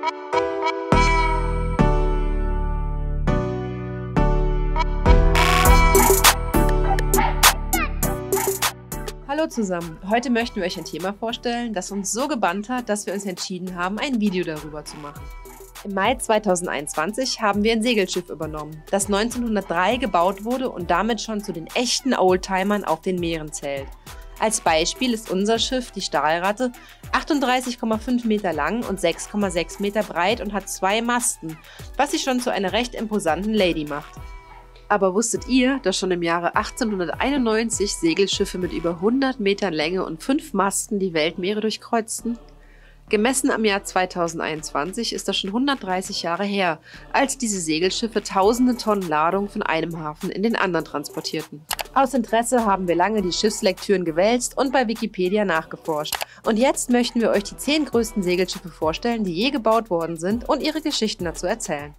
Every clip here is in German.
Hallo zusammen, heute möchten wir euch ein Thema vorstellen, das uns so gebannt hat, dass wir uns entschieden haben, ein Video darüber zu machen. Im Mai 2021 haben wir ein Segelschiff übernommen, das 1903 gebaut wurde und damit schon zu den echten Oldtimern auf den Meeren zählt. Als Beispiel ist unser Schiff, die Stahlratte, 38,5 Meter lang und 6,6 Meter breit und hat 2 Masten, was sie schon zu einer recht imposanten Lady macht. Aber wusstet ihr, dass schon im Jahre 1891 Segelschiffe mit über 100 Metern Länge und 5 Masten die Weltmeere durchkreuzten? Gemessen am Jahr 2021 ist das schon 130 Jahre her, als diese Segelschiffe tausende Tonnen Ladung von einem Hafen in den anderen transportierten. Aus Interesse haben wir lange die Schiffslektüren gewälzt und bei Wikipedia nachgeforscht. Und jetzt möchten wir euch die 10 größten Segelschiffe vorstellen, die je gebaut worden sind und ihre Geschichten dazu erzählen.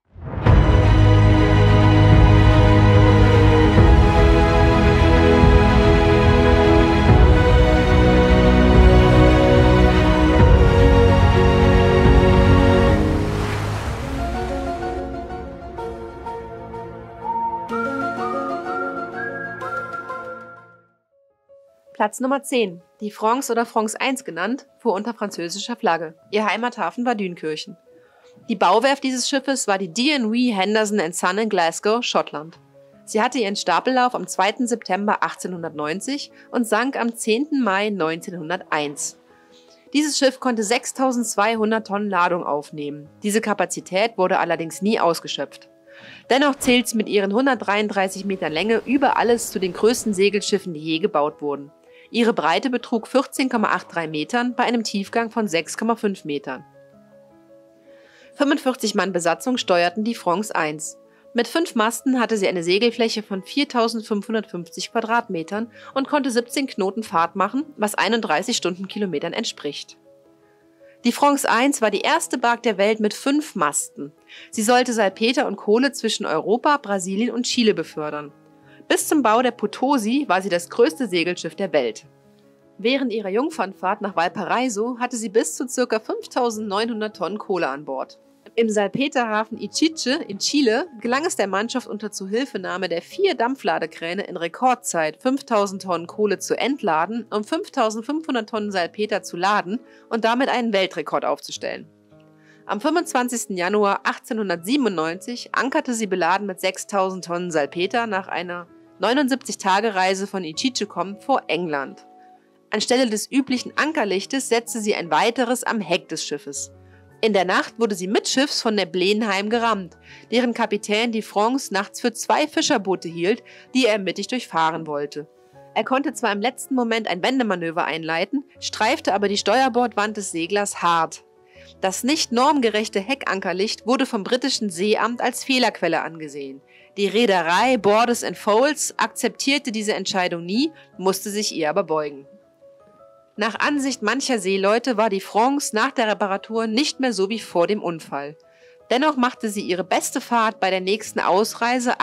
Platz Nummer 10. Die France oder France 1 genannt, fuhr unter französischer Flagge. Ihr Heimathafen war Dünkirchen. Die Bauwerft dieses Schiffes war die D&W Henderson & Son in Glasgow, Schottland. Sie hatte ihren Stapellauf am 2. September 1890 und sank am 10. Mai 1901. Dieses Schiff konnte 6.200 Tonnen Ladung aufnehmen. Diese Kapazität wurde allerdings nie ausgeschöpft. Dennoch zählt sie mit ihren 133 Metern Länge über alles zu den größten Segelschiffen, die je gebaut wurden. Ihre Breite betrug 14,83 Metern bei einem Tiefgang von 6,5 Metern. 45 Mann Besatzung steuerten die France 1. Mit 5 Masten hatte sie eine Segelfläche von 4.550 Quadratmetern und konnte 17 Knoten Fahrt machen, was 31 Stundenkilometern entspricht. Die France 1 war die erste Bark der Welt mit 5 Masten. Sie sollte Salpeter und Kohle zwischen Europa, Brasilien und Chile befördern. Bis zum Bau der Potosi war sie das größte Segelschiff der Welt. Während ihrer Jungfernfahrt nach Valparaiso hatte sie bis zu ca. 5.900 Tonnen Kohle an Bord. Im Salpeterhafen Iquique in Chile gelang es der Mannschaft unter Zuhilfenahme der 4 Dampfladekräne in Rekordzeit 5.000 Tonnen Kohle zu entladen und 5.500 Tonnen Salpeter zu laden und damit einen Weltrekord aufzustellen. Am 25. Januar 1897 ankerte sie beladen mit 6.000 Tonnen Salpeter nach einer 79-Tage-Reise von Iquique vor England. Anstelle des üblichen Ankerlichtes setzte sie ein weiteres am Heck des Schiffes. In der Nacht wurde sie mittschiffs von der Blenheim gerammt, deren Kapitän die France nachts für 2 Fischerboote hielt, die er mittig durchfahren wollte. Er konnte zwar im letzten Moment ein Wendemanöver einleiten, streifte aber die Steuerbordwand des Seglers hart. Das nicht normgerechte Heckankerlicht wurde vom britischen Seeamt als Fehlerquelle angesehen. Die Reederei Borders & Foulds akzeptierte diese Entscheidung nie, musste sich ihr aber beugen. Nach Ansicht mancher Seeleute war die France nach der Reparatur nicht mehr so wie vor dem Unfall. Dennoch machte sie ihre beste Fahrt bei der nächsten Ausreise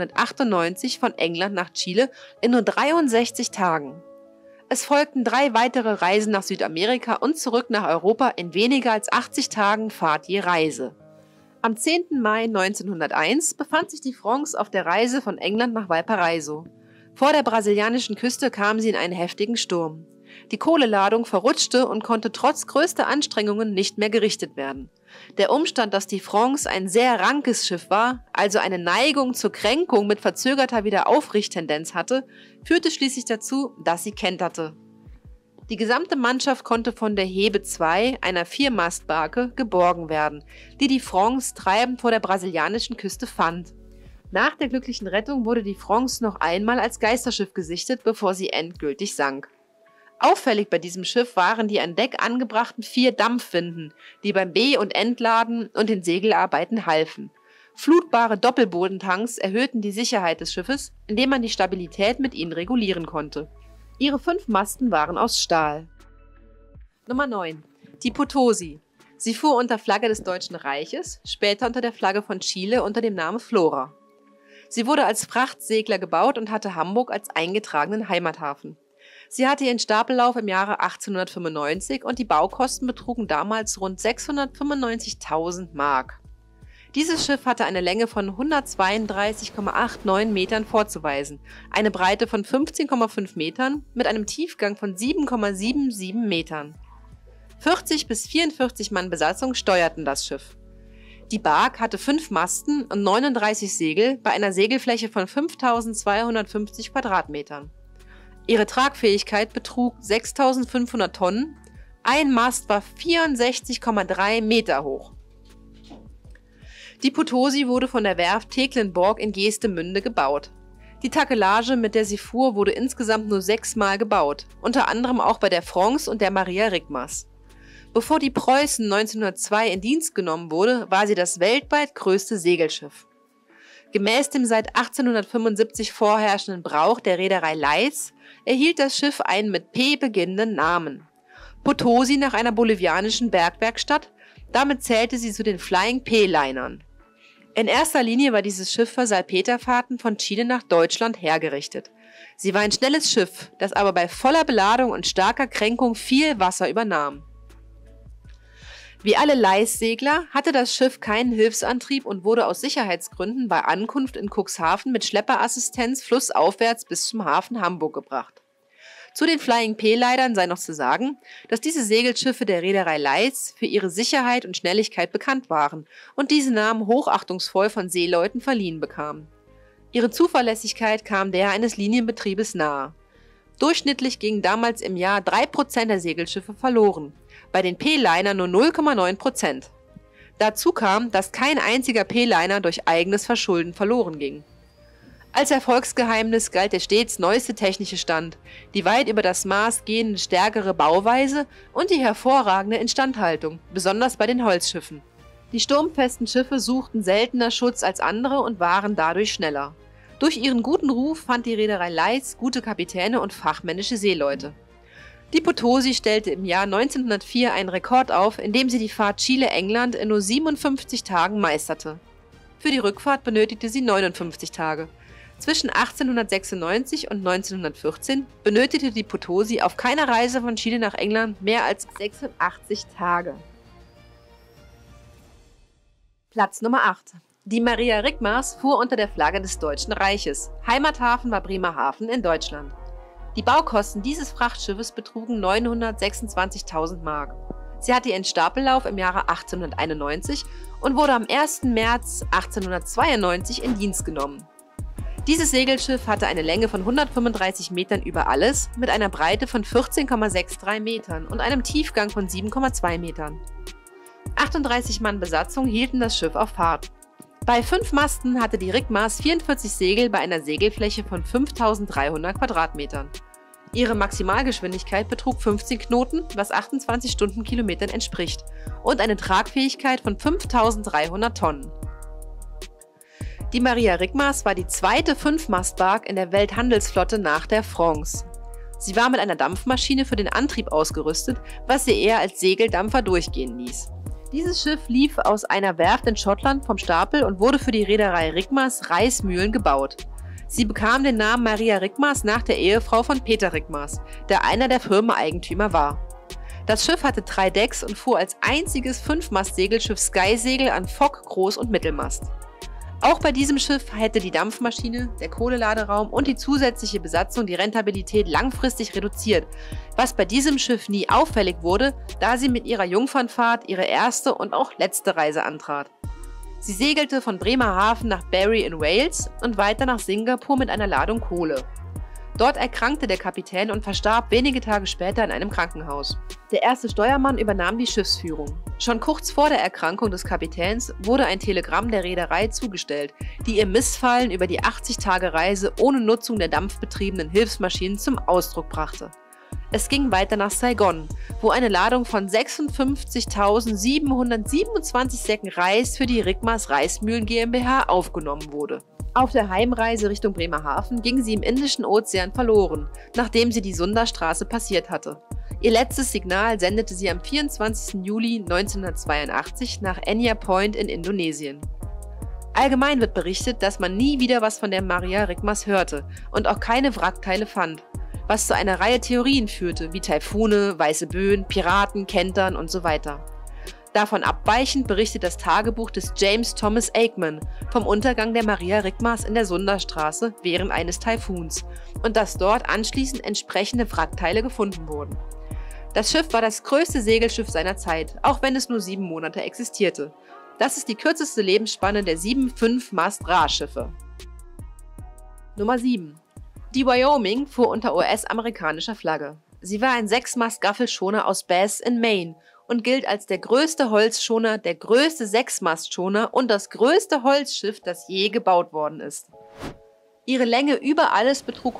1898 von England nach Chile in nur 63 Tagen. Es folgten 3 weitere Reisen nach Südamerika und zurück nach Europa in weniger als 80 Tagen Fahrt je Reise. Am 10. Mai 1901 befand sich die France auf der Reise von England nach Valparaiso. Vor der brasilianischen Küste kam sie in einen heftigen Sturm. Die Kohleladung verrutschte und konnte trotz größter Anstrengungen nicht mehr gerichtet werden. Der Umstand, dass die France ein sehr rankes Schiff war, also eine Neigung zur Kränkung mit verzögerter Wiederaufrichttendenz hatte, führte schließlich dazu, dass sie kenterte. Die gesamte Mannschaft konnte von der Hebe 2, einer 4-Mast-Barke, geborgen werden, die die France treibend vor der brasilianischen Küste fand. Nach der glücklichen Rettung wurde die France noch einmal als Geisterschiff gesichtet, bevor sie endgültig sank. Auffällig bei diesem Schiff waren die an Deck angebrachten 4 Dampfwinden, die beim Be- und Entladen und den Segelarbeiten halfen. Flutbare Doppelbodentanks erhöhten die Sicherheit des Schiffes, indem man die Stabilität mit ihnen regulieren konnte. Ihre 5 Masten waren aus Stahl. Nummer 9. Die Potosi. Sie fuhr unter Flagge des Deutschen Reiches, später unter der Flagge von Chile unter dem Namen Flora. Sie wurde als Frachtsegler gebaut und hatte Hamburg als eingetragenen Heimathafen. Sie hatte ihren Stapellauf im Jahre 1895 und die Baukosten betrugen damals rund 695.000 Mark. Dieses Schiff hatte eine Länge von 132,89 Metern vorzuweisen, eine Breite von 15,5 Metern mit einem Tiefgang von 7,77 Metern. 40 bis 44 Mann Besatzung steuerten das Schiff. Die Bark hatte 5 Masten und 39 Segel bei einer Segelfläche von 5.250 Quadratmetern. Ihre Tragfähigkeit betrug 6.500 Tonnen, ein Mast war 64,3 Meter hoch. Die Potosi wurde von der Werft Tecklenburg in Geestemünde gebaut. Die Takelage, mit der sie fuhr, wurde insgesamt nur 6 Mal gebaut, unter anderem auch bei der France und der Maria Rickmers. Bevor die Preußen 1902 in Dienst genommen wurde, war sie das weltweit größte Segelschiff. Gemäß dem seit 1875 vorherrschenden Brauch der Reederei Leis erhielt das Schiff einen mit P beginnenden Namen. Potosi nach einer bolivianischen Bergwerkstatt, damit zählte sie zu den Flying P-Linern. In erster Linie war dieses Schiff für Salpeterfahrten von Chile nach Deutschland hergerichtet. Sie war ein schnelles Schiff, das aber bei voller Beladung und starker Kränkung viel Wasser übernahm. Wie alle Leissegler hatte das Schiff keinen Hilfsantrieb und wurde aus Sicherheitsgründen bei Ankunft in Cuxhaven mit Schlepperassistenz flussaufwärts bis zum Hafen Hamburg gebracht. Zu den Flying P-Linern sei noch zu sagen, dass diese Segelschiffe der Reederei Leis für ihre Sicherheit und Schnelligkeit bekannt waren und diese Namen hochachtungsvoll von Seeleuten verliehen bekamen. Ihre Zuverlässigkeit kam der eines Linienbetriebes nahe. Durchschnittlich gingen damals im Jahr 3% der Segelschiffe verloren, bei den P-Liner nur 0,9%. Dazu kam, dass kein einziger P-Liner durch eigenes Verschulden verloren ging. Als Erfolgsgeheimnis galt der stets neueste technische Stand, die weit über das Maß gehende stärkere Bauweise und die hervorragende Instandhaltung, besonders bei den Holzschiffen. Die sturmfesten Schiffe suchten seltener Schutz als andere und waren dadurch schneller. Durch ihren guten Ruf fand die Reederei Leis gute Kapitäne und fachmännische Seeleute. Die Potosi stellte im Jahr 1904 einen Rekord auf, indem sie die Fahrt Chile-England in nur 57 Tagen meisterte. Für die Rückfahrt benötigte sie 59 Tage. Zwischen 1896 und 1914 benötigte die Potosi auf keiner Reise von Chile nach England mehr als 86 Tage. Platz Nummer 8. Die Maria Rickmers fuhr unter der Flagge des Deutschen Reiches. Heimathafen war Bremerhaven in Deutschland. Die Baukosten dieses Frachtschiffes betrugen 926.000 Mark. Sie hatte ihren Stapellauf im Jahre 1891 und wurde am 1. März 1892 in Dienst genommen. Dieses Segelschiff hatte eine Länge von 135 Metern über alles mit einer Breite von 14,63 Metern und einem Tiefgang von 7,2 Metern. 38 Mann Besatzung hielten das Schiff auf Fahrt. Bei 5 Masten hatte die Rickmers 44 Segel bei einer Segelfläche von 5.300 Quadratmetern. Ihre Maximalgeschwindigkeit betrug 15 Knoten, was 28 Stundenkilometern entspricht, und eine Tragfähigkeit von 5.300 Tonnen. Die Maria Rickmers war die zweite 5-Mast-Bark in der Welthandelsflotte nach der France. Sie war mit einer Dampfmaschine für den Antrieb ausgerüstet, was sie eher als Segeldampfer durchgehen ließ. Dieses Schiff lief aus einer Werft in Schottland vom Stapel und wurde für die Reederei Rickmers Reismühlen gebaut. Sie bekam den Namen Maria Rickmers nach der Ehefrau von Peter Rickmers, der einer der Firmeneigentümer war. Das Schiff hatte 3 Decks und fuhr als einziges 5-Mast-Segelschiff Skysegel an Fock, Groß- und Mittelmast. Auch bei diesem Schiff hätte die Dampfmaschine, der Kohleladeraum und die zusätzliche Besatzung die Rentabilität langfristig reduziert, was bei diesem Schiff nie auffällig wurde, da sie mit ihrer Jungfernfahrt ihre erste und auch letzte Reise antrat. Sie segelte von Bremerhaven nach Barry in Wales und weiter nach Singapur mit einer Ladung Kohle. Dort erkrankte der Kapitän und verstarb wenige Tage später in einem Krankenhaus. Der erste Steuermann übernahm die Schiffsführung. Schon kurz vor der Erkrankung des Kapitäns wurde ein Telegramm der Reederei zugestellt, die ihr Missfallen über die 80-Tage-Reise ohne Nutzung der dampfbetriebenen Hilfsmaschinen zum Ausdruck brachte. Es ging weiter nach Saigon, wo eine Ladung von 56.727 Säcken Reis für die Rickmers Reismühlen GmbH aufgenommen wurde. Auf der Heimreise Richtung Bremerhaven ging sie im Indischen Ozean verloren, nachdem sie die Sundastraße passiert hatte. Ihr letztes Signal sendete sie am 24. Juli 1982 nach Enya Point in Indonesien. Allgemein wird berichtet, dass man nie wieder was von der Maria Rickmers hörte und auch keine Wrackteile fand. was zu einer Reihe Theorien führte, wie Taifune, weiße Böen, Piraten, Kentern und so weiter. Davon abweichend berichtet das Tagebuch des James Thomas Aikman vom Untergang der Maria Rickmars in der Sunderstraße während eines Taifuns und dass dort anschließend entsprechende Wrackteile gefunden wurden. Das Schiff war das größte Segelschiff seiner Zeit, auch wenn es nur 7 Monate existierte. Das ist die kürzeste Lebensspanne der 7 5-Mast-Ra-Schiffe. Nummer 7. Die Wyoming fuhr unter US-amerikanischer Flagge. Sie war ein 6-Mast-Gaffelschoner aus Bass in Maine und gilt als der größte Holzschoner, der größte 6-Mast-Schoner und das größte Holzschiff, das je gebaut worden ist. Ihre Länge über alles betrug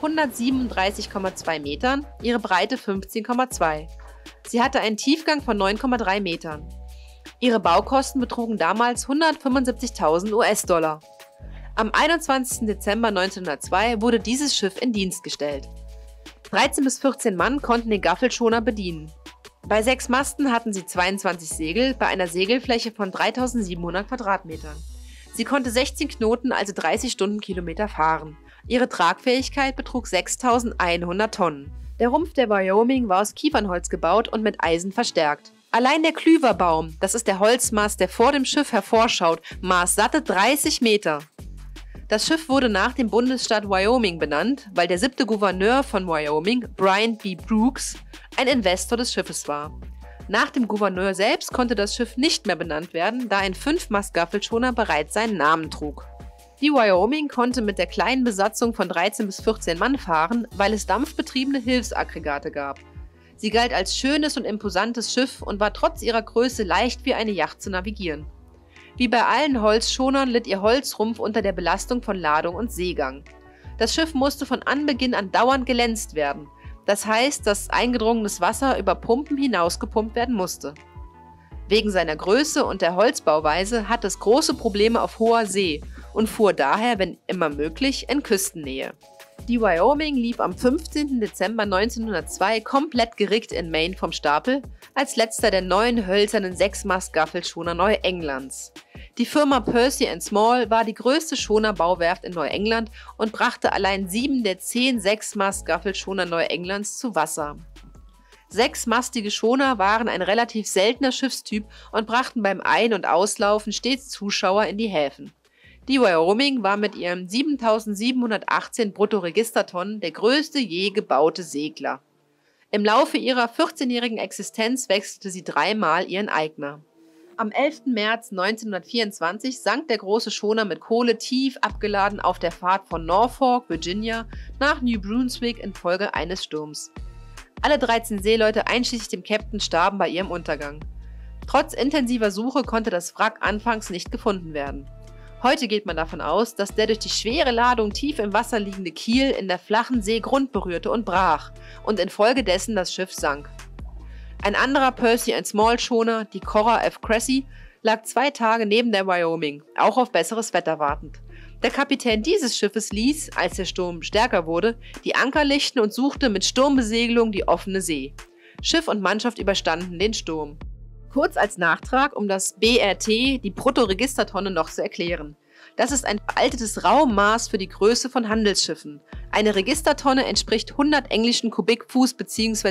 137,2 Metern, ihre Breite 15,2. Sie hatte einen Tiefgang von 9,3 Metern. Ihre Baukosten betrugen damals 175.000 US-Dollar. Am 21. Dezember 1902 wurde dieses Schiff in Dienst gestellt. 13 bis 14 Mann konnten den Gaffelschoner bedienen. Bei 6 Masten hatten sie 22 Segel bei einer Segelfläche von 3.700 Quadratmetern. Sie konnte 16 Knoten, also 30 Stundenkilometer fahren. Ihre Tragfähigkeit betrug 6.100 Tonnen. Der Rumpf der Wyoming war aus Kiefernholz gebaut und mit Eisen verstärkt. Allein der Klüverbaum, das ist der Holzmast, der vor dem Schiff hervorschaut, maß satte 30 Meter. Das Schiff wurde nach dem Bundesstaat Wyoming benannt, weil der 7. Gouverneur von Wyoming, Bryant B. Brooks, ein Investor des Schiffes war. Nach dem Gouverneur selbst konnte das Schiff nicht mehr benannt werden, da ein 5-Mast-Gaffelschoner bereits seinen Namen trug. Die Wyoming konnte mit der kleinen Besatzung von 13 bis 14 Mann fahren, weil es dampfbetriebene Hilfsaggregate gab. Sie galt als schönes und imposantes Schiff und war trotz ihrer Größe leicht wie eine Yacht zu navigieren. Wie bei allen Holzschonern litt ihr Holzrumpf unter der Belastung von Ladung und Seegang. Das Schiff musste von Anbeginn an dauernd gelänzt werden. Das heißt, dass eingedrungenes Wasser über Pumpen hinausgepumpt werden musste. Wegen seiner Größe und der Holzbauweise hatte es große Probleme auf hoher See und fuhr daher, wenn immer möglich, in Küstennähe. Die Wyoming lief am 15. Dezember 1902 komplett geriggt in Maine vom Stapel, als letzter der 9 hölzernen 6-Mast-Gaffelschoner Neuenglands. Die Firma Percy & Small war die größte Schonerbauwerft in Neuengland und brachte allein 7 der 10 6-Mast-Gaffelschoner Neuenglands zu Wasser. 6-mastige Schoner waren ein relativ seltener Schiffstyp und brachten beim Ein- und Auslaufen stets Zuschauer in die Häfen. Die Wyoming war mit ihren 7.718 Bruttoregistertonnen der größte je gebaute Segler. Im Laufe ihrer 14-jährigen Existenz wechselte sie 3-mal ihren Eigner. Am 11. März 1924 sank der große Schoner mit Kohle tief abgeladen auf der Fahrt von Norfolk, Virginia, nach New Brunswick infolge eines Sturms. Alle 13 Seeleute einschließlich dem Captain starben bei ihrem Untergang. Trotz intensiver Suche konnte das Wrack anfangs nicht gefunden werden. Heute geht man davon aus, dass der durch die schwere Ladung tief im Wasser liegende Kiel in der flachen See Grund berührte und brach und infolgedessen das Schiff sank. Ein anderer Percy & Small Schoner, die Cora F. Cressy, lag 2 Tage neben der Wyoming, auch auf besseres Wetter wartend. Der Kapitän dieses Schiffes ließ, als der Sturm stärker wurde, die Anker lichten und suchte mit Sturmbesegelung die offene See. Schiff und Mannschaft überstanden den Sturm. Kurz als Nachtrag, um das BRT, die Bruttoregistertonne, noch zu erklären. Das ist ein veraltetes Raummaß für die Größe von Handelsschiffen. Eine Registertonne entspricht 100 englischen Kubikfuß bzw.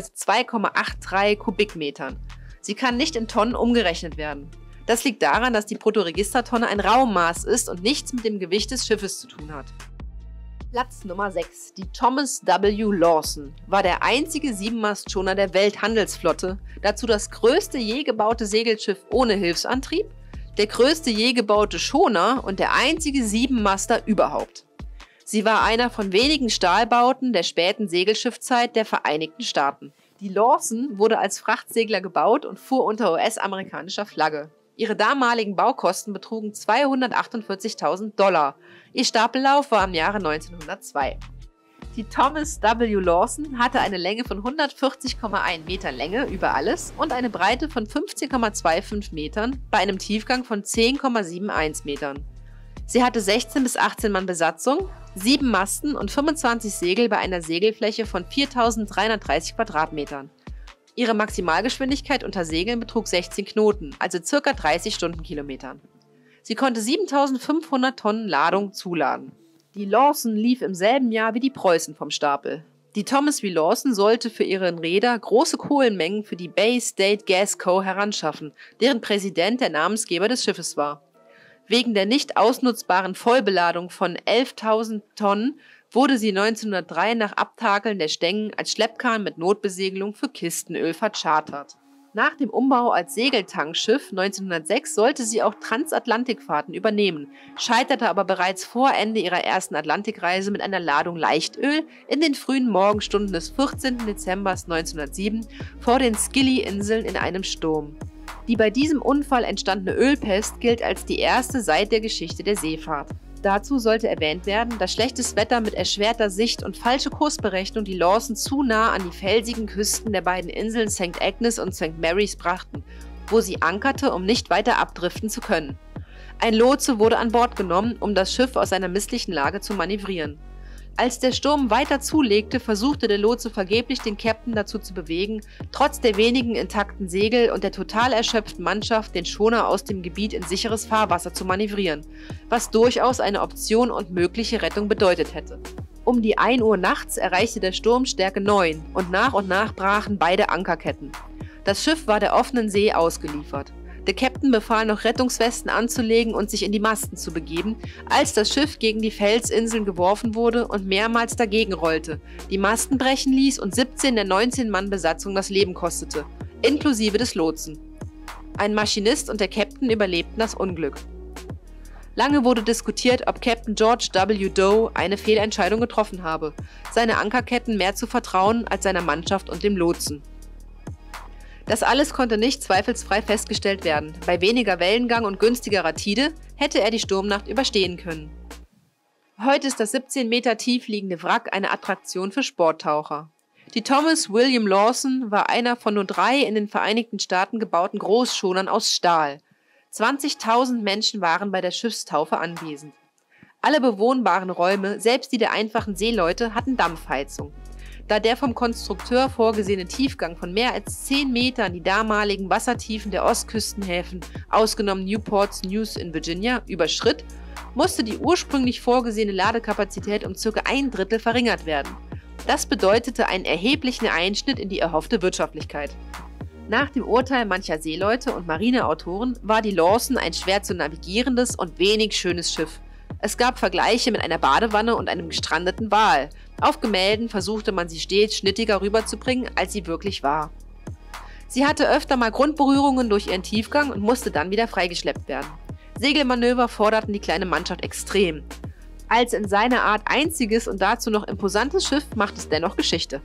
2,83 Kubikmetern. Sie kann nicht in Tonnen umgerechnet werden. Das liegt daran, dass die Bruttoregistertonne ein Raummaß ist und nichts mit dem Gewicht des Schiffes zu tun hat. Platz Nummer 6. Die Thomas W. Lawson war der einzige 7-Mast-Schoner der Welthandelsflotte, dazu das größte je gebaute Segelschiff ohne Hilfsantrieb, der größte je gebaute Schoner und der einzige 7-Master überhaupt. Sie war einer von wenigen Stahlbauten der späten Segelschiffzeit der Vereinigten Staaten. Die Lawson wurde als Frachtsegler gebaut und fuhr unter US-amerikanischer Flagge. Ihre damaligen Baukosten betrugen 248.000 $. Ihr Stapellauf war im Jahre 1902. Die Thomas W. Lawson hatte eine Länge von 140,1 Meter Länge über alles und eine Breite von 15,25 Metern bei einem Tiefgang von 10,71 Metern. Sie hatte 16 bis 18 Mann Besatzung, 7 Masten und 25 Segel bei einer Segelfläche von 4.330 Quadratmetern. Ihre Maximalgeschwindigkeit unter Segeln betrug 16 Knoten, also ca. 30 Stundenkilometern. Sie konnte 7.500 Tonnen Ladung zuladen. Die Lawson lief im selben Jahr wie die Preußen vom Stapel. Die Thomas V. Lawson sollte für ihren Reeder große Kohlenmengen für die Bay State Gas Co. heranschaffen, deren Präsident der Namensgeber des Schiffes war. Wegen der nicht ausnutzbaren Vollbeladung von 11.000 Tonnen wurde sie 1903 nach Abtakeln der Stängen als Schleppkahn mit Notbesegelung für Kistenöl verchartert. Nach dem Umbau als Segeltankschiff 1906 sollte sie auch Transatlantikfahrten übernehmen, scheiterte aber bereits vor Ende ihrer ersten Atlantikreise mit einer Ladung Leichtöl in den frühen Morgenstunden des 14. Dezember 1907 vor den Scilly-Inseln in einem Sturm. Die bei diesem Unfall entstandene Ölpest gilt als die erste seit der Geschichte der Seefahrt. Dazu sollte erwähnt werden, dass schlechtes Wetter mit erschwerter Sicht und falsche Kursberechnung die Lawson zu nah an die felsigen Küsten der beiden Inseln St. Agnes und St. Marys brachten, wo sie ankerte, um nicht weiter abdriften zu können. Ein Lotse wurde an Bord genommen, um das Schiff aus seiner misslichen Lage zu manövrieren. Als der Sturm weiter zulegte, versuchte der Lotse vergeblich, den Captain dazu zu bewegen, trotz der wenigen intakten Segel und der total erschöpften Mannschaft den Schoner aus dem Gebiet in sicheres Fahrwasser zu manövrieren, was durchaus eine Option und mögliche Rettung bedeutet hätte. Um die 1 Uhr nachts erreichte der Sturm Stärke 9 und nach brachen beide Ankerketten. Das Schiff war der offenen See ausgeliefert. Der Captain befahl noch Rettungswesten anzulegen und sich in die Masten zu begeben, als das Schiff gegen die Felsinseln geworfen wurde und mehrmals dagegen rollte, die Masten brechen ließ und 17 der 19 Mann Besatzung das Leben kostete, inklusive des Lotsen. Ein Maschinist und der Captain überlebten das Unglück. Lange wurde diskutiert, ob Captain George W. Doe eine Fehlentscheidung getroffen habe, seine Ankerketten mehr zu vertrauen als seiner Mannschaft und dem Lotsen. Das alles konnte nicht zweifelsfrei festgestellt werden. Bei weniger Wellengang und günstigerer Tide hätte er die Sturmnacht überstehen können. Heute ist das 17 Meter tief liegende Wrack eine Attraktion für Sporttaucher. Die Thomas William Lawson war einer von nur 3 in den Vereinigten Staaten gebauten Großschonern aus Stahl. 20.000 Menschen waren bei der Schiffstaufe anwesend. Alle bewohnbaren Räume, selbst die der einfachen Seeleute, hatten Dampfheizung. Da der vom Konstrukteur vorgesehene Tiefgang von mehr als 10 Metern die damaligen Wassertiefen der Ostküstenhäfen, ausgenommen Newports News in Virginia, überschritt, musste die ursprünglich vorgesehene Ladekapazität um ca. 1/3 verringert werden. Das bedeutete einen erheblichen Einschnitt in die erhoffte Wirtschaftlichkeit. Nach dem Urteil mancher Seeleute und Marineautoren war die Lawson ein schwer zu navigierendes und wenig schönes Schiff. Es gab Vergleiche mit einer Badewanne und einem gestrandeten Wal. Auf Gemälden versuchte man sie stets schnittiger rüberzubringen, als sie wirklich war. Sie hatte öfter mal Grundberührungen durch ihren Tiefgang und musste dann wieder freigeschleppt werden. Segelmanöver forderten die kleine Mannschaft extrem. Als in seiner Art einziges und dazu noch imposantes Schiff macht es dennoch Geschichte.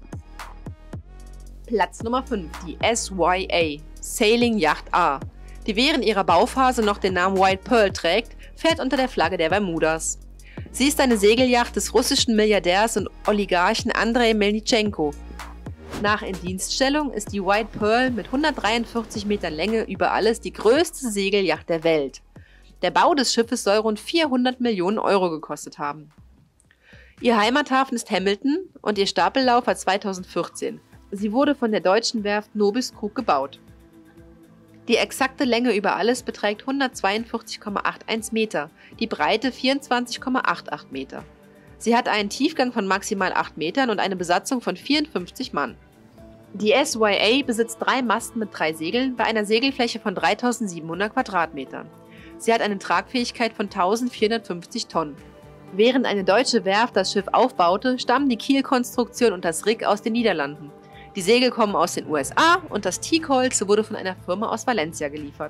Platz Nummer 5, die SYA, Sailing Yacht A, die während ihrer Bauphase noch den Namen White Pearl trägt, fährt unter der Flagge der Bermudas. Sie ist eine Segelyacht des russischen Milliardärs und Oligarchen Andrei Melnitschenko. Nach Indienststellung ist die White Pearl mit 143 Metern Länge über alles die größte Segelyacht der Welt. Der Bau des Schiffes soll rund 400 Millionen Euro gekostet haben. Ihr Heimathafen ist Hamilton und ihr Stapellauf war 2014. Sie wurde von der deutschen Werft Nobis Krug gebaut. Die exakte Länge über alles beträgt 142,81 Meter, die Breite 24,88 Meter. Sie hat einen Tiefgang von maximal 8 Metern und eine Besatzung von 54 Mann. Die SYA besitzt 3 Masten mit 3 Segeln bei einer Segelfläche von 3.700 Quadratmetern. Sie hat eine Tragfähigkeit von 1.450 Tonnen. Während eine deutsche Werft das Schiff aufbaute, stammen die Kielkonstruktion und das Rig aus den Niederlanden. Die Segel kommen aus den USA und das Teakholz wurde von einer Firma aus Valencia geliefert.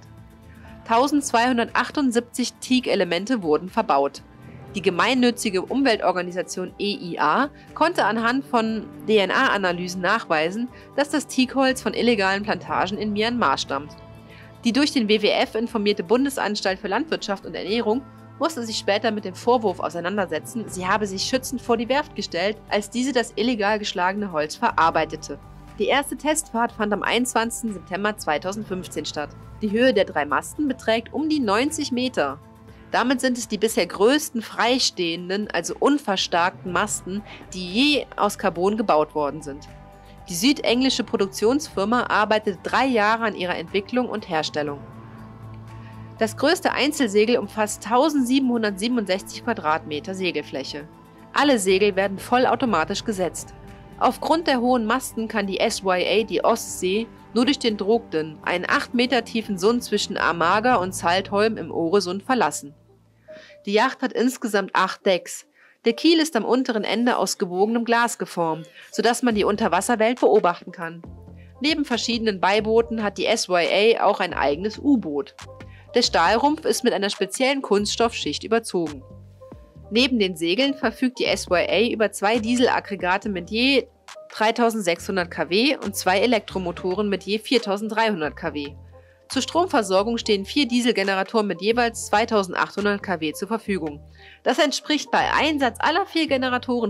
1278 Teak-Elemente wurden verbaut. Die gemeinnützige Umweltorganisation EIA konnte anhand von DNA-Analysen nachweisen, dass das Teakholz von illegalen Plantagen in Myanmar stammt. Die durch den WWF informierte Bundesanstalt für Landwirtschaft und Ernährung musste sich später mit dem Vorwurf auseinandersetzen, sie habe sich schützend vor die Werft gestellt, als diese das illegal geschlagene Holz verarbeitete. Die erste Testfahrt fand am 21. September 2015 statt. Die Höhe der 3 Masten beträgt um die 90 Meter. Damit sind es die bisher größten freistehenden, also unverstarkten Masten, die je aus Carbon gebaut worden sind. Die südenglische Produktionsfirma arbeitete 3 Jahre an ihrer Entwicklung und Herstellung. Das größte Einzelsegel umfasst 1767 Quadratmeter Segelfläche. Alle Segel werden vollautomatisch gesetzt. Aufgrund der hohen Masten kann die SYA die Ostsee nur durch den Drogden, einen 8 Meter tiefen Sund zwischen Amager und Saltholm im Öresund, verlassen. Die Yacht hat insgesamt 8 Decks. Der Kiel ist am unteren Ende aus gebogenem Glas geformt, sodass man die Unterwasserwelt beobachten kann. Neben verschiedenen Beibooten hat die SYA auch ein eigenes U-Boot. Der Stahlrumpf ist mit einer speziellen Kunststoffschicht überzogen. Neben den Segeln verfügt die SYA über 2 Dieselaggregate mit je 3600 kW und 2 Elektromotoren mit je 4300 kW. Zur Stromversorgung stehen 4 Dieselgeneratoren mit jeweils 2800 kW zur Verfügung. Das entspricht bei Einsatz aller 4 Generatoren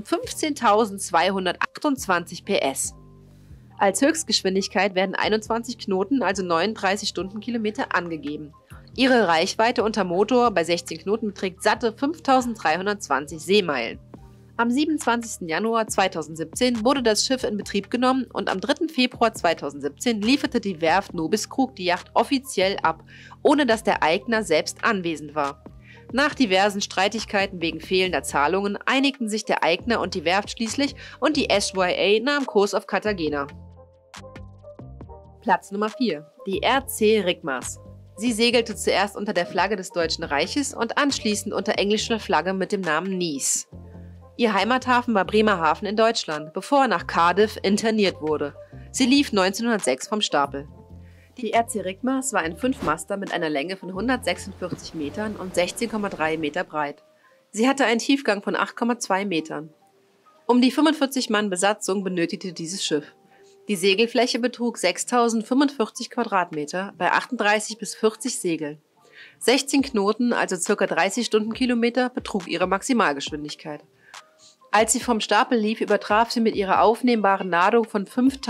15.228 PS. Als Höchstgeschwindigkeit werden 21 Knoten, also 39 Stundenkilometer, angegeben. Ihre Reichweite unter Motor bei 16 Knoten beträgt satte 5.320 Seemeilen. Am 27. Januar 2017 wurde das Schiff in Betrieb genommen und am 3. Februar 2017 lieferte die Werft Nobis Krug die Yacht offiziell ab, ohne dass der Eigner selbst anwesend war. Nach diversen Streitigkeiten wegen fehlender Zahlungen einigten sich der Eigner und die Werft schließlich und die SYA nahm Kurs auf Cartagena. Platz Nummer 4. Die RC Rigmas. Sie segelte zuerst unter der Flagge des Deutschen Reiches und anschließend unter englischer Flagge mit dem Namen Nice. Ihr Heimathafen war Bremerhaven in Deutschland, bevor er nach Cardiff interniert wurde. Sie lief 1906 vom Stapel. Die RC Rigmas war ein 5-Master mit einer Länge von 146 Metern und 16,3 Meter breit. Sie hatte einen Tiefgang von 8,2 Metern. Um die 45 Mann Besatzung benötigte dieses Schiff. Die Segelfläche betrug 6.045 Quadratmeter bei 38 bis 40 Segeln. 16 Knoten, also ca. 30 Stundenkilometer, betrug ihre Maximalgeschwindigkeit. Als sie vom Stapel lief, übertraf sie mit ihrer aufnehmbaren Ladung von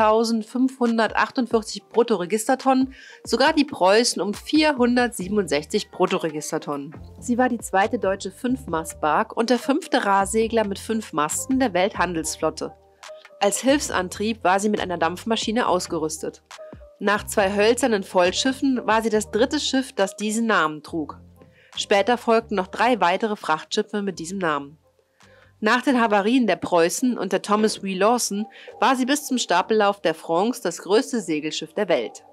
5.548 Bruttoregistertonnen sogar die Preußen um 467 Bruttoregistertonnen. Sie war die zweite deutsche 5-Mast-Bark und der 5. Rahsegler mit 5 Masten der Welthandelsflotte. Als Hilfsantrieb war sie mit einer Dampfmaschine ausgerüstet. Nach 2 hölzernen Vollschiffen war sie das 3. Schiff, das diesen Namen trug. Später folgten noch 3 weitere Frachtschiffe mit diesem Namen. Nach den Havarien der Preußen und der Thomas W. Lawson war sie bis zum Stapellauf der France das größte Segelschiff der Welt.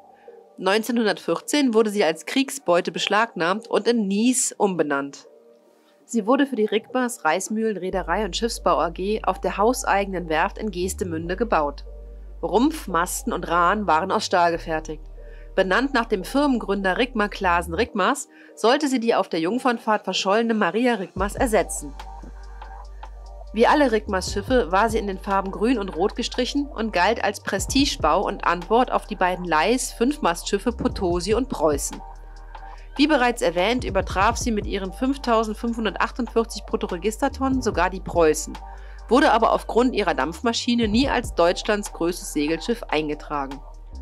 1914 wurde sie als Kriegsbeute beschlagnahmt und in Nice umbenannt. Sie wurde für die Rigmas Reismühlen Reederei und Schiffsbau AG auf der hauseigenen Werft in Geestemünde gebaut. Rumpf, Masten und Rahen waren aus Stahl gefertigt. Benannt nach dem Firmengründer Rigmar Clasen Rigmas, sollte sie die auf der Jungfernfahrt verschollene Maria Rigmas ersetzen. Wie alle Rigmas-Schiffe war sie in den Farben Grün und Rot gestrichen und galt als Prestigebau und Antwort auf die beiden Leis 5-Mastschiffe Potosi und Preußen. Wie bereits erwähnt, übertraf sie mit ihren 5.548 Bruttoregistertonnen sogar die Preußen, wurde aber aufgrund ihrer Dampfmaschine nie als Deutschlands größtes Segelschiff eingetragen.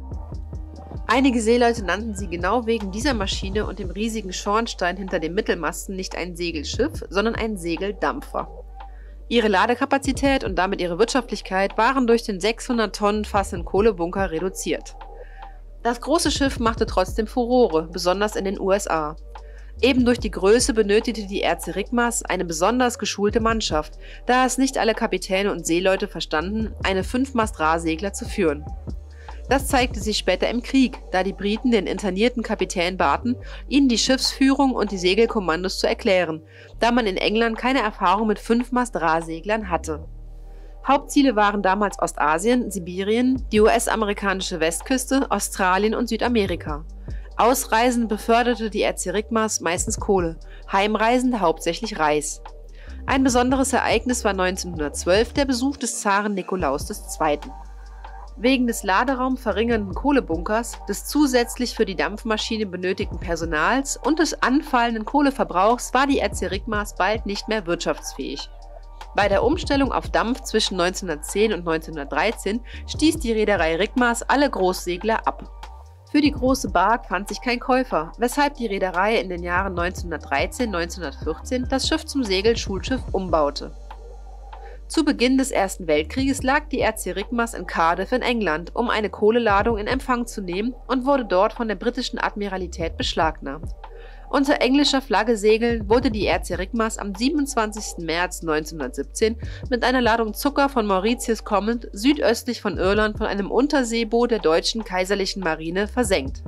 Einige Seeleute nannten sie genau wegen dieser Maschine und dem riesigen Schornstein hinter dem Mittelmasten nicht ein Segelschiff, sondern ein Segeldampfer. Ihre Ladekapazität und damit ihre Wirtschaftlichkeit waren durch den 600 Tonnen fassenden Kohlebunker reduziert. Das große Schiff machte trotzdem Furore, besonders in den USA. Eben durch die Größe benötigte die RC Rigmas eine besonders geschulte Mannschaft, da es nicht alle Kapitäne und Seeleute verstanden, eine 5-Mast-Rahsegler zu führen. Das zeigte sich später im Krieg, da die Briten den internierten Kapitän baten, ihnen die Schiffsführung und die Segelkommandos zu erklären, da man in England keine Erfahrung mit 5-Mast-Rahseglern hatte. Hauptziele waren damals Ostasien, Sibirien, die US-amerikanische Westküste, Australien und Südamerika. Ausreisende beförderte die RC Rigmas meistens Kohle, Heimreisende hauptsächlich Reis. Ein besonderes Ereignis war 1912 der Besuch des Zaren Nikolaus II. Wegen des Laderaum verringernden Kohlebunkers, des zusätzlich für die Dampfmaschine benötigten Personals und des anfallenden Kohleverbrauchs war die RC Rigmas bald nicht mehr wirtschaftsfähig. Bei der Umstellung auf Dampf zwischen 1910 und 1913 stieß die Reederei Rigmas alle Großsegler ab. Für die große Bark fand sich kein Käufer, weshalb die Reederei in den Jahren 1913–1914 das Schiff zum Segelschulschiff umbaute. Zu Beginn des Ersten Weltkrieges lag die RC Rigmas in Cardiff in England, um eine Kohleladung in Empfang zu nehmen und wurde dort von der britischen Admiralität beschlagnahmt. Unter englischer Flagge segeln wurde die RC Rigmas am 27. März 1917 mit einer Ladung Zucker von Mauritius kommend südöstlich von Irland von einem Unterseeboot der deutschen Kaiserlichen Marine versenkt.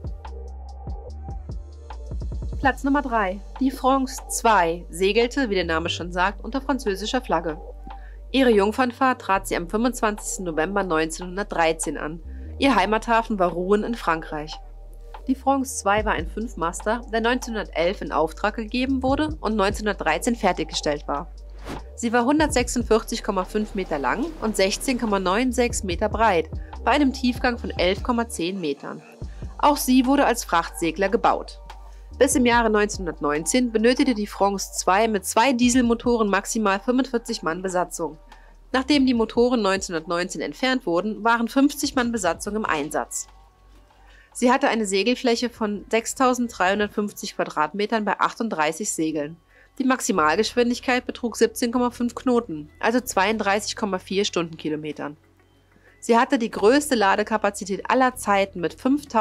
Platz Nummer 3. Die France 2 segelte, wie der Name schon sagt, unter französischer Flagge. Ihre Jungfernfahrt trat sie am 25. November 1913 an. Ihr Heimathafen war Rouen in Frankreich. Die France 2 war ein Fünfmaster, der 1911 in Auftrag gegeben wurde und 1913 fertiggestellt war. Sie war 146,5 Meter lang und 16,96 Meter breit, bei einem Tiefgang von 11,10 Metern. Auch sie wurde als Frachtsegler gebaut. Bis im Jahre 1919 benötigte die France 2 mit 2 Dieselmotoren maximal 45 Mann Besatzung. Nachdem die Motoren 1919 entfernt wurden, waren 50 Mann Besatzung im Einsatz. Sie hatte eine Segelfläche von 6.350 Quadratmetern bei 38 Segeln. Die Maximalgeschwindigkeit betrug 17,5 Knoten, also 32,4 Stundenkilometern. Sie hatte die größte Ladekapazität aller Zeiten mit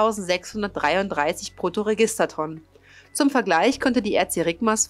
5.633 Bruttoregistertonnen. Zum Vergleich konnte die RC Rigmas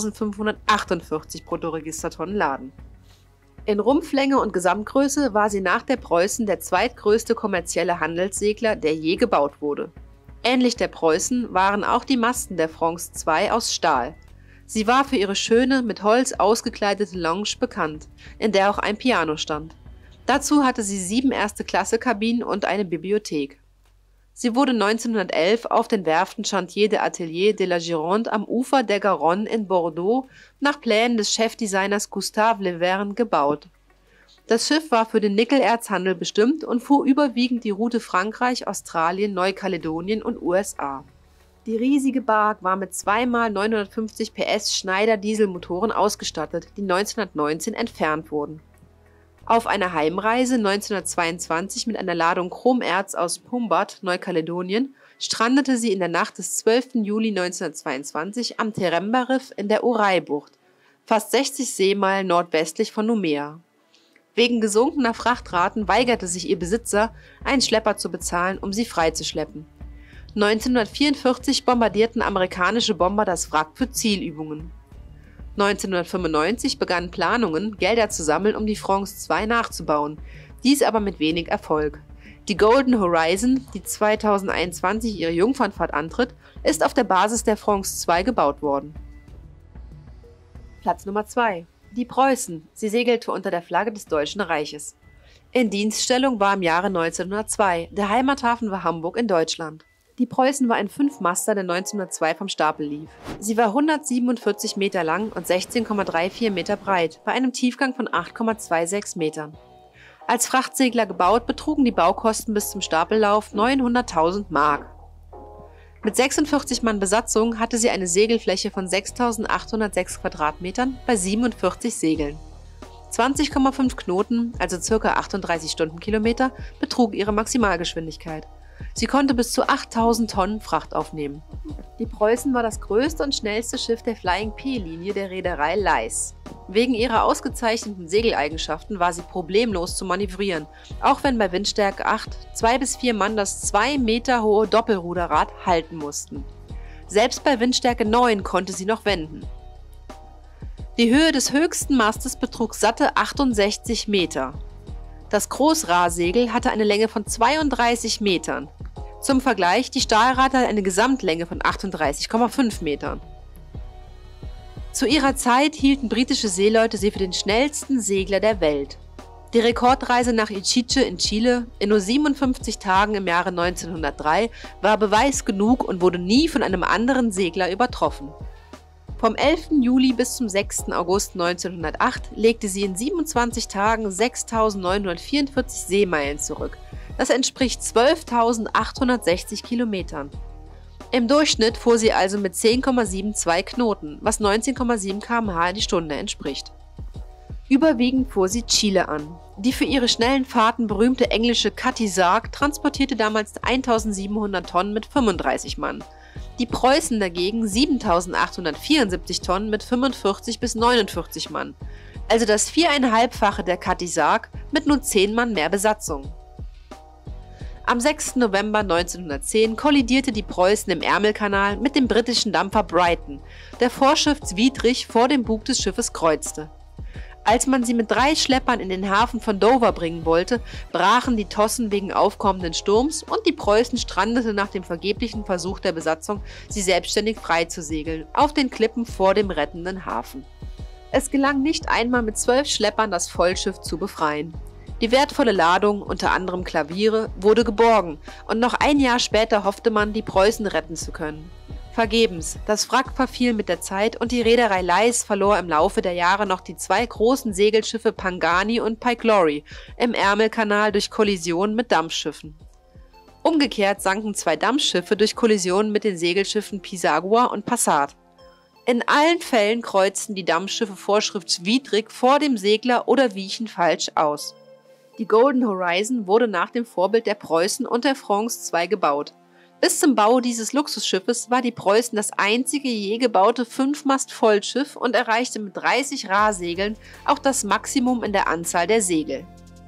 5.548 Bruttoregistertonnen laden. In Rumpflänge und Gesamtgröße war sie nach der Preußen der zweitgrößte kommerzielle Handelssegler, der je gebaut wurde. Ähnlich der Preußen waren auch die Masten der France 2 aus Stahl. Sie war für ihre schöne, mit Holz ausgekleidete Lounge bekannt, in der auch ein Piano stand. Dazu hatte sie 7 Erste-Klasse-Kabinen und eine Bibliothek. Sie wurde 1911 auf den Werften Chantier des Ateliers de la Gironde am Ufer der Garonne in Bordeaux nach Plänen des Chefdesigners Gustave Le Verne gebaut. Das Schiff war für den Nickel-Erzhandel bestimmt und fuhr überwiegend die Route Frankreich, Australien, Neukaledonien und USA. Die riesige Bark war mit 2x 950 PS Schneider-Dieselmotoren ausgestattet, die 1919 entfernt wurden. Auf einer Heimreise 1922 mit einer Ladung Chromerz aus Pumbat, Neukaledonien, strandete sie in der Nacht des 12. Juli 1922 am Teremba-Riff in der Ouray-Bucht, fast 60 Seemeilen nordwestlich von Noumea. Wegen gesunkener Frachtraten weigerte sich ihr Besitzer, einen Schlepper zu bezahlen, um sie freizuschleppen. 1944 bombardierten amerikanische Bomber das Wrack für Zielübungen. 1995 begannen Planungen, Gelder zu sammeln, um die France 2 nachzubauen, dies aber mit wenig Erfolg. Die Golden Horizon, die 2021 ihre Jungfernfahrt antritt, ist auf der Basis der France 2 gebaut worden. Platz Nummer 2. Die Preußen. Sie segelte unter der Flagge des Deutschen Reiches. In Dienststellung war im Jahre 1902. Der Heimathafen war Hamburg in Deutschland. Die Preußen war ein Fünfmaster, der 1902 vom Stapel lief. Sie war 147 Meter lang und 16,34 Meter breit, bei einem Tiefgang von 8,26 Metern. Als Frachtsegler gebaut, betrugen die Baukosten bis zum Stapellauf 900.000 Mark. Mit 46 Mann Besatzung hatte sie eine Segelfläche von 6.806 Quadratmetern bei 47 Segeln. 20,5 Knoten, also ca. 38 Stundenkilometer, betrug ihre Maximalgeschwindigkeit. Sie konnte bis zu 8.000 Tonnen Fracht aufnehmen. Die Preußen war das größte und schnellste Schiff der Flying P-Linie der Reederei Leis. Wegen ihrer ausgezeichneten Segeleigenschaften war sie problemlos zu manövrieren, auch wenn bei Windstärke 8 2 bis 4 Mann das 2 Meter hohe Doppelruderrad halten mussten. Selbst bei Windstärke 9 konnte sie noch wenden. Die Höhe des höchsten Mastes betrug satte 68 Meter. Das Großrahrsegel hatte eine Länge von 32 Metern. Zum Vergleich, die Stahlrate hat eine Gesamtlänge von 38,5 Metern. Zu ihrer Zeit hielten britische Seeleute sie für den schnellsten Segler der Welt. Die Rekordreise nach Iquique in Chile in nur 57 Tagen im Jahre 1903 war Beweis genug und wurde nie von einem anderen Segler übertroffen. Vom 11. Juli bis zum 6. August 1908 legte sie in 27 Tagen 6.944 Seemeilen zurück. Das entspricht 12.860 Kilometern. Im Durchschnitt fuhr sie also mit 10,72 Knoten, was 19,7 km/h die Stunde entspricht. Überwiegend fuhr sie Chile an. Die für ihre schnellen Fahrten berühmte englische Cutty Sark transportierte damals 1.700 Tonnen mit 35 Mann. Die Preußen dagegen 7.874 Tonnen mit 45 bis 49 Mann, also das 4,5-fache der Cutty Sark mit nur 10 Mann mehr Besatzung. Am 6. November 1910 kollidierte die Preußen im Ärmelkanal mit dem britischen Dampfer Brighton, der vorschriftswidrig vor dem Bug des Schiffes kreuzte. Als man sie mit 3 Schleppern in den Hafen von Dover bringen wollte, brachen die Tossen wegen aufkommenden Sturms und die Preußen strandete nach dem vergeblichen Versuch der Besatzung, sie selbstständig freizusegeln, auf den Klippen vor dem rettenden Hafen. Es gelang nicht einmal mit 12 Schleppern, das Vollschiff zu befreien. Die wertvolle Ladung, unter anderem Klaviere, wurde geborgen und noch ein Jahr später hoffte man, die Preußen retten zu können. Vergebens, das Wrack verfiel mit der Zeit und die Reederei Leis verlor im Laufe der Jahre noch die 2 großen Segelschiffe Pangani und Pike Glory im Ärmelkanal durch Kollisionen mit Dampfschiffen. Umgekehrt sanken 2 Dampfschiffe durch Kollisionen mit den Segelschiffen Pisagua und Passat. In allen Fällen kreuzten die Dampfschiffe vorschriftswidrig vor dem Segler oder wichen falsch aus. Die Golden Horizon wurde nach dem Vorbild der Preußen und der France 2 gebaut. Bis zum Bau dieses Luxusschiffes war die Preußen das einzige je gebaute 5-Mast-Vollschiff und erreichte mit 30 Rahsegeln auch das Maximum in der Anzahl der Segel.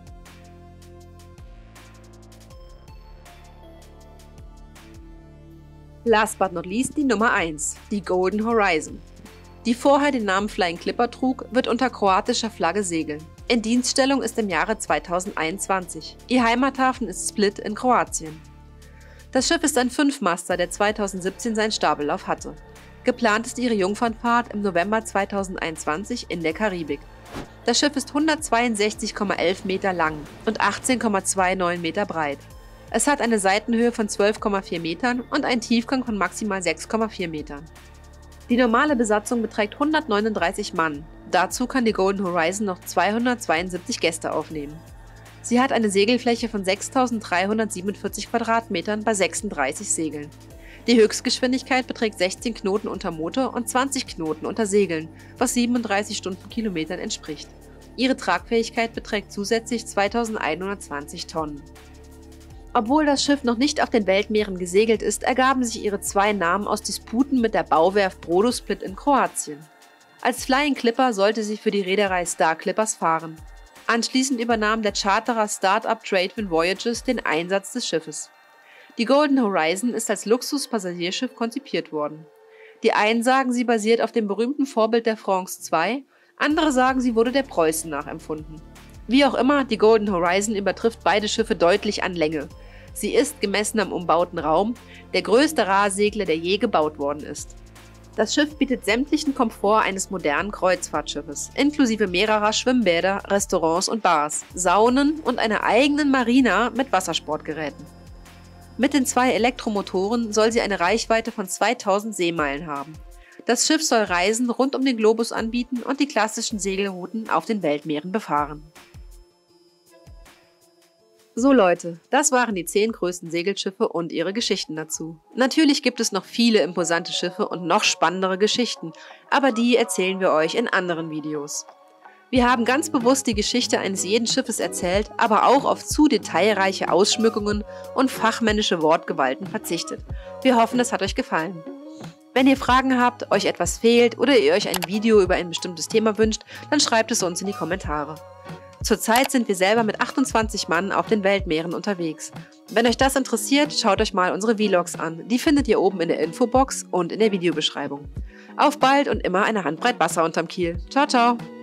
Last but not least die Nummer 1, die Golden Horizon. Die vorher den Namen Flying Clipper trug, wird unter kroatischer Flagge segeln. In Dienststellung ist im Jahre 2021. Ihr Heimathafen ist Split in Kroatien. Das Schiff ist ein 5-Master, der 2017 seinen Stapellauf hatte. Geplant ist ihre Jungfernfahrt im November 2021 in der Karibik. Das Schiff ist 162,11 Meter lang und 18,29 Meter breit. Es hat eine Seitenhöhe von 12,4 Metern und einen Tiefgang von maximal 6,4 Metern. Die normale Besatzung beträgt 139 Mann. Dazu kann die Golden Horizon noch 272 Gäste aufnehmen. Sie hat eine Segelfläche von 6.347 Quadratmetern bei 36 Segeln. Die Höchstgeschwindigkeit beträgt 16 Knoten unter Motor und 20 Knoten unter Segeln, was 37 Stundenkilometern entspricht. Ihre Tragfähigkeit beträgt zusätzlich 2.120 Tonnen. Obwohl das Schiff noch nicht auf den Weltmeeren gesegelt ist, ergaben sich ihre 2 Namen aus Disputen mit der Bauwerft Brodosplit in Kroatien. Als Flying Clipper sollte sie für die Reederei Star Clippers fahren. Anschließend übernahm der Charterer Start-up Tradewin Voyages den Einsatz des Schiffes. Die Golden Horizon ist als Luxus-Passagierschiff konzipiert worden. Die einen sagen, sie basiert auf dem berühmten Vorbild der France 2, andere sagen, sie wurde der Preußen nachempfunden. Wie auch immer, die Golden Horizon übertrifft beide Schiffe deutlich an Länge. Sie ist, gemessen am umbauten Raum, der größte Rahsegler, der je gebaut worden ist. Das Schiff bietet sämtlichen Komfort eines modernen Kreuzfahrtschiffes, inklusive mehrerer Schwimmbäder, Restaurants und Bars, Saunen und einer eigenen Marina mit Wassersportgeräten. Mit den 2 Elektromotoren soll sie eine Reichweite von 2000 Seemeilen haben. Das Schiff soll Reisen rund um den Globus anbieten und die klassischen Segelrouten auf den Weltmeeren befahren. So Leute, das waren die 10 größten Segelschiffe und ihre Geschichten dazu. Natürlich gibt es noch viele imposante Schiffe und noch spannendere Geschichten, aber die erzählen wir euch in anderen Videos. Wir haben ganz bewusst die Geschichte eines jeden Schiffes erzählt, aber auch auf zu detailreiche Ausschmückungen und fachmännische Wortgewalten verzichtet. Wir hoffen, es hat euch gefallen. Wenn ihr Fragen habt, euch etwas fehlt oder ihr euch ein Video über ein bestimmtes Thema wünscht, dann schreibt es uns in die Kommentare. Zurzeit sind wir selber mit 28 Mann auf den Weltmeeren unterwegs. Wenn euch das interessiert, schaut euch mal unsere Vlogs an. Die findet ihr oben in der Infobox und in der Videobeschreibung. Auf bald und immer eine Handbreit Wasser unterm Kiel. Ciao, ciao!